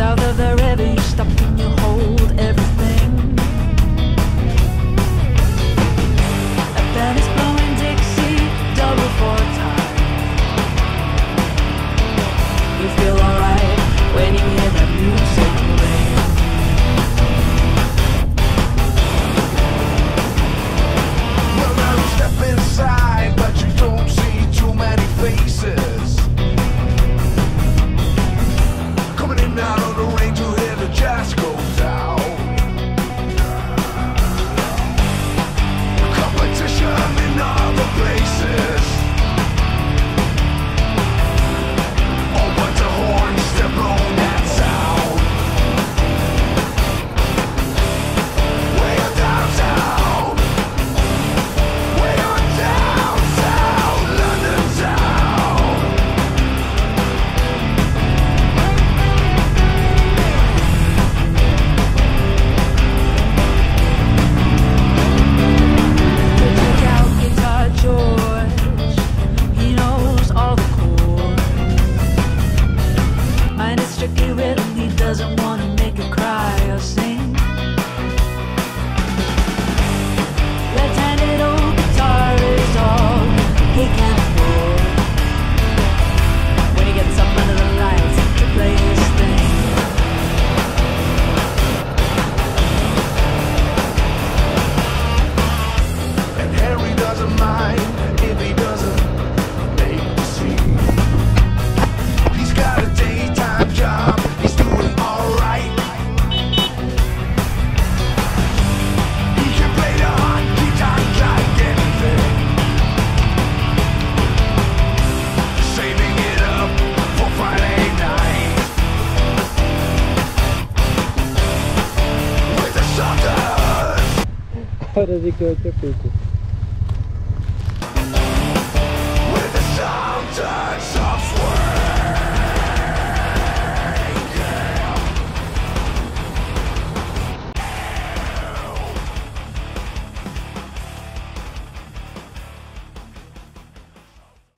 South of the river, you stop and you hold everything. A band is blowing Dixie, double for time. You feel alright when you hear that music ring. Well, now you step inside, but you don't see too many faces. Coming in out of the rain to hear the jazz goes out. Competition in other places. Oh, but the horns, they're blowing that sound. Way on downtown. Way on downtown, London town. Check out Guitar George, he knows all the chords. Mine is strictly rhythm, he doesn't want to make you cry or sing. Left-handed old guitar is all he can afford. When he gets up under the lights to play his thing. And Harry doesn't mind if he doesn't make the scene. He's got a daytime job, he's doing alright. He can play the hot guitar like anything. Saving it up for Friday night. With the suckers. Hora de que eu te fico.